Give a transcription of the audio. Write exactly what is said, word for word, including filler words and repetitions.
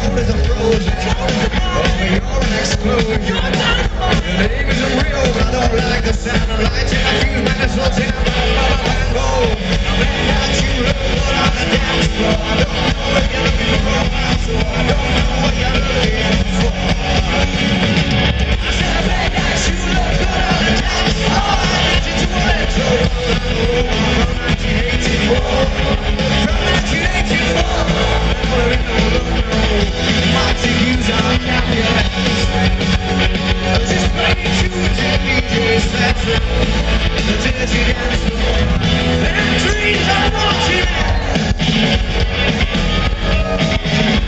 cold as a frozen over your explosion. Your name isn't real, but I don't like the sound of lights. And I feel my soul down on my go. I bet that you look good on the dance floor. I don't know what you're looking for, so I don't know what you're looking for. I said I bet that you look good on the dance floor. I bet you to a little from nineteen eighty-four. From nineteen eighty-four. What to use our calculator. Just play to the D J session. The dirty dance floor. And dreams are watching it.